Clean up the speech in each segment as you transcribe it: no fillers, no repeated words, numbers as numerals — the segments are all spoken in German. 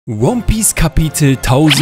One Piece Kapitel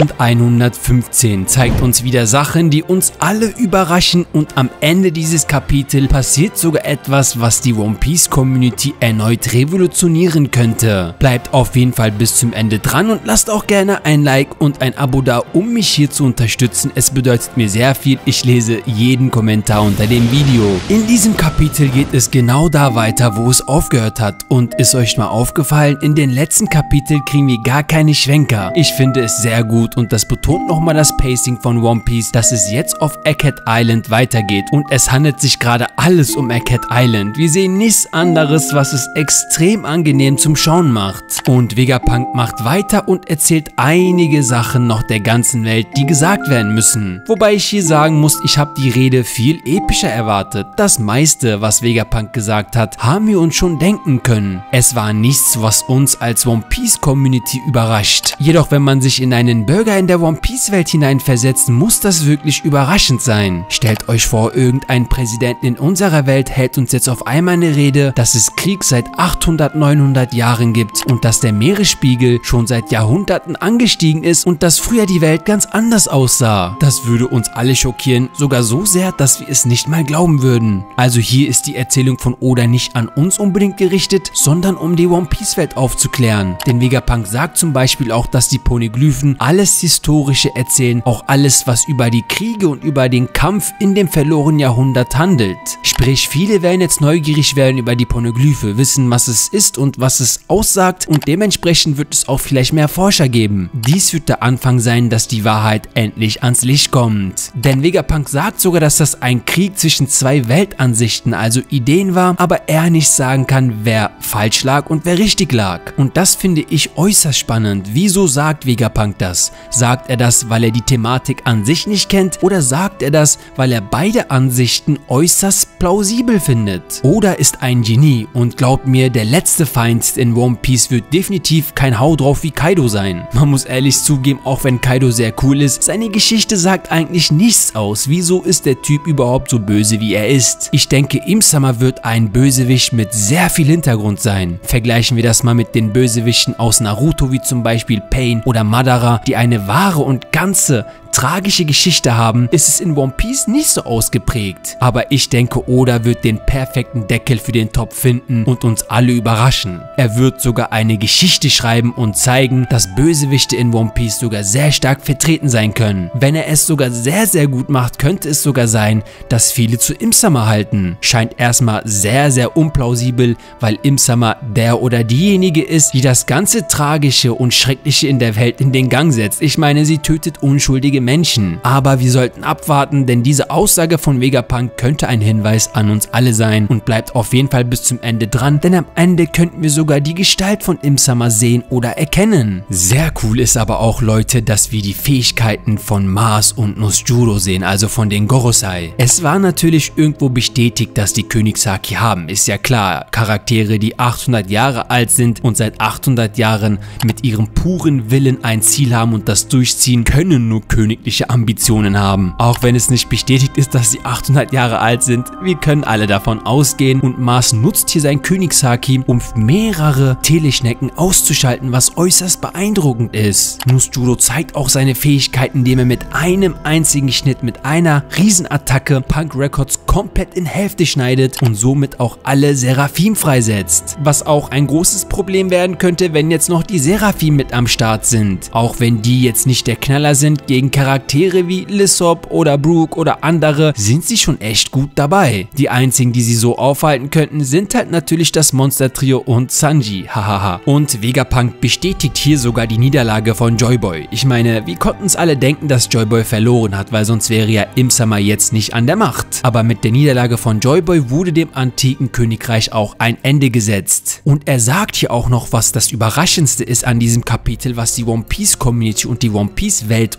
1115 zeigt uns wieder Sachen, die uns alle überraschen, und am Ende dieses Kapitels passiert sogar etwas, was die One Piece Community erneut revolutionieren könnte. Bleibt auf jeden Fall bis zum Ende dran und lasst auch gerne ein Like und ein Abo da, um mich hier zu unterstützen. Es bedeutet mir sehr viel, ich lese jeden Kommentar unter dem Video. In diesem Kapitel geht es genau da weiter, wo es aufgehört hat, und ist euch mal aufgefallen, in den letzten Kapiteln kriegen wir gar keine Schwenker. Ich finde es sehr gut, und das betont nochmal das Pacing von One Piece, dass es jetzt auf Egghead Island weitergeht, und es handelt sich gerade alles um Egghead Island. Wir sehen nichts anderes, was es extrem angenehm zum Schauen macht. Und Vegapunk macht weiter und erzählt einige Sachen noch der ganzen Welt, die gesagt werden müssen. Wobei ich hier sagen muss, ich habe die Rede viel epischer erwartet. Das meiste, was Vegapunk gesagt hat, haben wir uns schon denken können. Es war nichts, was uns als One Piece Community überrascht. Jedoch, wenn man sich in einen Bürger in der One Piece Welt hineinversetzt, muss das wirklich überraschend sein. Stellt euch vor, irgendein Präsident in unserer Welt hält uns jetzt auf einmal eine Rede, dass es Krieg seit 800, 900 Jahren gibt und dass der Meeresspiegel schon seit Jahrhunderten angestiegen ist und dass früher die Welt ganz anders aussah. Das würde uns alle schockieren, sogar so sehr, dass wir es nicht mal glauben würden. Also hier ist die Erzählung von Oda nicht an uns unbedingt gerichtet, sondern um die One Piece Welt aufzuklären. Denn Vegapunk sagt zum Beispiel auch, dass die Poneglyphen alles Historische erzählen, auch alles, was über die Kriege und über den Kampf in dem verlorenen Jahrhundert handelt. Sprich, viele werden jetzt neugierig werden über die Poneglyphe, wissen, was es ist und was es aussagt, und dementsprechend wird es auch vielleicht mehr Forscher geben. Dies wird der Anfang sein, dass die Wahrheit endlich ans Licht kommt. Denn Vegapunk sagt sogar, dass das ein Krieg zwischen zwei Weltansichten, also Ideen war, aber er nicht sagen kann, wer falsch lag und wer richtig lag. Und das finde ich äußerst spannend. Wieso sagt Vegapunk das? Sagt er das, weil er die Thematik an sich nicht kennt, oder sagt er das, weil er beide Ansichten äußerst plausibel findet? Oda ist ein Genie, und glaubt mir, der letzte Feind in One Piece wird definitiv kein Hau drauf wie Kaido sein. Man muss ehrlich zugeben, auch wenn Kaido sehr cool ist, seine Geschichte sagt eigentlich nichts aus. Wieso ist der Typ überhaupt so böse, wie er ist? Ich denke, Im-Sama wird ein Bösewicht mit sehr viel Hintergrund sein. Vergleichen wir das mal mit den Bösewichten aus Naruto, wie zum Beispiel Pain oder Madara, die eine wahre und ganze tragische Geschichte haben, ist es in One Piece nicht so ausgeprägt. Aber ich denke, Oda wird den perfekten Deckel für den Topf finden und uns alle überraschen. Er wird sogar eine Geschichte schreiben und zeigen, dass Bösewichte in One Piece sogar sehr stark vertreten sein können. Wenn er es sogar sehr, sehr gut macht, könnte es sogar sein, dass viele zu Im-Sama halten. Scheint erstmal sehr, sehr unplausibel, weil Im-Sama der oder diejenige ist, die das ganze Tragische und Schreckliche in der Welt in den Gang setzt. Ich meine, sie tötet unschuldige Menschen. Aber wir sollten abwarten, denn diese Aussage von Vegapunk könnte ein Hinweis an uns alle sein, und bleibt auf jeden Fall bis zum Ende dran, denn am Ende könnten wir sogar die Gestalt von Im-Sama sehen oder erkennen. Sehr cool ist aber auch, Leute, dass wir die Fähigkeiten von Mars und Nosjuro sehen, also von den Gorosei. Es war natürlich irgendwo bestätigt, dass die Königshaki haben, ist ja klar. Charaktere, die 800 Jahre alt sind und seit 800 Jahren mit ihrem puren Willen ein Ziel haben und das durchziehen, können nur königliche Ambitionen haben. Auch wenn es nicht bestätigt ist, dass sie 800 Jahre alt sind, wir können alle davon ausgehen, und Mars nutzt hier sein Königshaki, um mehrere Teleschnecken auszuschalten, was äußerst beeindruckend ist. Nosjuro zeigt auch seine Fähigkeiten, indem er mit einem einzigen Schnitt, mit einer Riesenattacke Punk Records komplett in Hälfte schneidet und somit auch alle Seraphim freisetzt. Was auch ein großes Problem werden könnte, wenn jetzt noch die Seraphim mit am Start sind. Auch wenn die jetzt nicht der Knaller sind, gegen Charaktere wie Lysop oder Brook oder andere sind sie schon echt gut dabei. Die einzigen, die sie so aufhalten könnten, sind halt natürlich das Monster-Trio und Sanji, hahaha. Und Vegapunk bestätigt hier sogar die Niederlage von Joyboy. Ich meine, wir konnten uns alle denken, dass Joyboy verloren hat, weil sonst wäre ja Im-Sama jetzt nicht an der Macht. Aber mit der Niederlage von Joyboy wurde dem antiken Königreich auch ein Ende gesetzt. Und er sagt hier auch noch, was das Überraschendste ist an diesem Kapitel, was die One Piece Community und die One Piece Welt und Mitbürger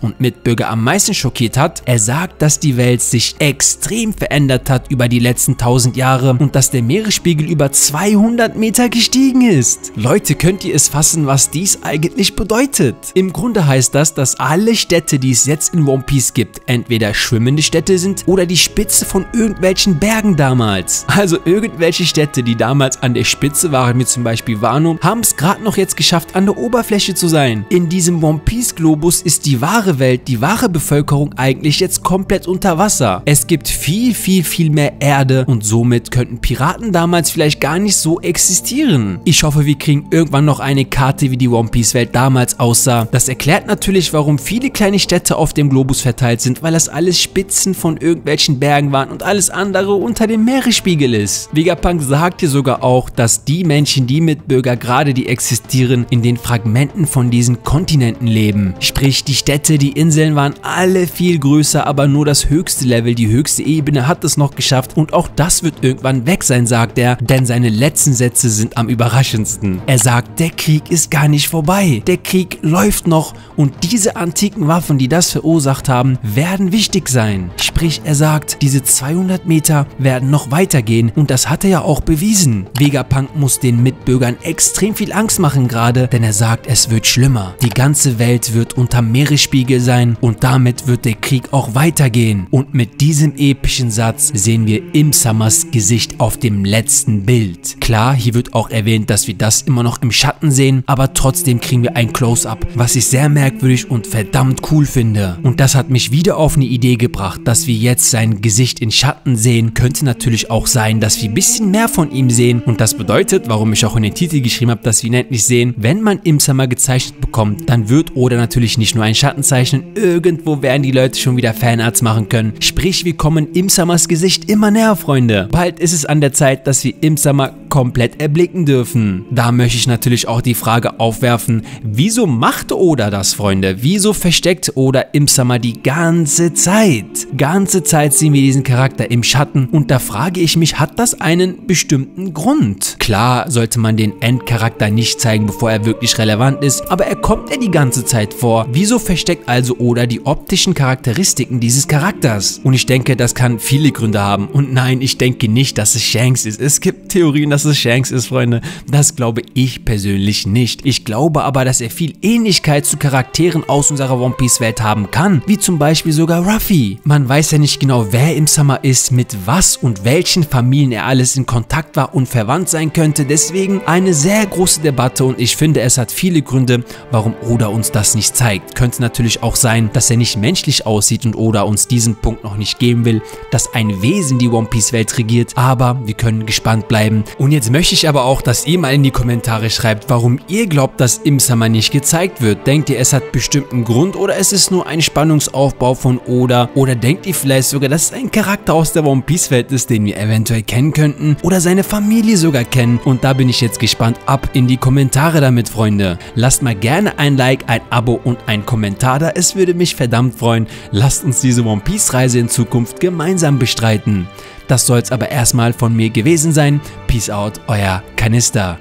Mitbürger am meisten schockiert hat? Er sagt, dass die Welt sich extrem verändert hat über die letzten 1000 Jahre und dass der Meeresspiegel über 200 Meter gestiegen ist. Leute, könnt ihr es fassen, was dies eigentlich bedeutet? Im Grunde heißt das, dass alle Städte, die es jetzt in One Piece gibt, entweder schwimmende Städte sind oder die Spitze von irgendwelchen Bergen damals. Also irgendwelche Städte, die damals an der Spitze waren, wie zum Beispiel Wano, haben es gerade noch jetzt geschafft, an der Oberfläche zu sein. In diesem One Piece Globus ist die wahre Welt, die wahre Bevölkerung eigentlich jetzt komplett unter Wasser. Es gibt viel mehr Erde und somit könnten Piraten damals vielleicht gar nicht so existieren. Ich hoffe, wir kriegen irgendwann noch eine Karte, wie die One Piece Welt damals aussah. Das erklärt natürlich, warum viele kleine Städte auf dem Globus verteilt sind, weil das alles Spitzen von irgendwelchen Bergen waren und alles andere unter dem Meeresspiegel ist. Vegapunk sagt hier sogar auch, dass die Menschen, die Mitbürger gerade, die existieren, in den Fragmenten von diesen Kontinenten leben. Sprich, die Städte, die Inseln waren alle viel größer, aber nur das höchste Level, die höchste Ebene hat es noch geschafft und auch das wird irgendwann weg sein, sagt er, denn seine letzten Sätze sind am überraschendsten. Er sagt, der Krieg ist gar nicht vorbei, der Krieg läuft noch und diese antiken Waffen, die das verursacht haben, werden wichtig sein. Sprich, er sagt, diese 200 Meter werden noch weitergehen und das hat er ja auch bewiesen. Vegapunk muss den Mitbürgern extrem viel Angst machen gerade, denn er sagt, es wird schlimmer. Die ganze Welt wird unterm Meeresspiegel sein und damit wird der Krieg auch weitergehen. Und mit diesem epischen Satz sehen wir Im-Samas Gesicht auf dem letzten Bild. Klar, hier wird auch erwähnt, dass wir das immer noch im Schatten sehen, aber trotzdem kriegen wir ein Close-Up, was ich sehr merkwürdig und verdammt cool finde. Und das hat mich wieder auf eine Idee gebracht, dass wir jetzt sein Gesicht in Schatten sehen. Könnte natürlich auch sein, dass wir ein bisschen mehr von ihm sehen und das bedeutet, warum ich auch in den Titel geschrieben habe, dass wir ihn endlich sehen, wenn man Im-Sama gezeichnet bekommt, dann wird Oda natürlich nicht nur ein Schatten zeichnen, irgendwo werden die Leute schon wieder Fanarts machen können. Sprich, wir kommen Im-Samas Gesicht immer näher, Freunde. Bald ist es an der Zeit, dass wir Im-Sama komplett erblicken dürfen. Da möchte ich natürlich auch die Frage aufwerfen, wieso macht Oda das, Freunde? Wieso versteckt Oda Im-Sama die ganze Zeit? Ganze Zeit sehen wir diesen Charakter im Schatten und da frage ich mich, hat das einen bestimmten Grund? Klar sollte man den Endcharakter nicht zeigen, bevor er wirklich relevant ist, aber er kommt ja die ganze Zeit vor. Wieso versteckt also Oda die optischen Charakteristiken dieses Charakters? Und ich denke, das kann viele Gründe haben. Und nein, ich denke nicht, dass es Shanks ist. Es gibt Theorien, dass es Shanks ist, Freunde. Das glaube ich persönlich nicht. Ich glaube aber, dass er viel Ähnlichkeit zu Charakteren aus unserer One Piece Welt haben kann, wie zum Beispiel sogar Ruffy. Man weiß ja nicht genau, wer Im-Sama ist, mit was und welchen Familien er alles in Kontakt war und verwandt sein könnte. Deswegen eine sehr große Debatte und ich finde, es hat viele Gründe, warum Oda uns das nicht zeigt. Könnte natürlich auch sein, dass er nicht menschlich aussieht und Oda uns diesen Punkt noch nicht geben will, dass ein Wesen die One Piece Welt regiert, aber wir können gespannt bleiben. Und jetzt möchte ich aber auch, dass ihr mal in die Kommentare schreibt, warum ihr glaubt, dass Im-Sama nicht gezeigt wird. Denkt ihr, es hat bestimmten Grund oder ist es nur ein Spannungsaufbau von Oda? Oder denkt ihr vielleicht sogar, dass es ein Charakter aus der One Piece Welt ist, den wir eventuell kennen könnten oder seine Familie sogar kennen? Und da bin ich jetzt gespannt. Ab in die Kommentare damit, Freunde. Lasst mal gerne ein Like, ein Abo und ein Kommentar da. Es würde mich verdammt freuen. Lasst uns diese One Piece Reise in Zukunft gemeinsam bestreiten. Das soll es aber erstmal von mir gewesen sein. Peace out, euer Kanister.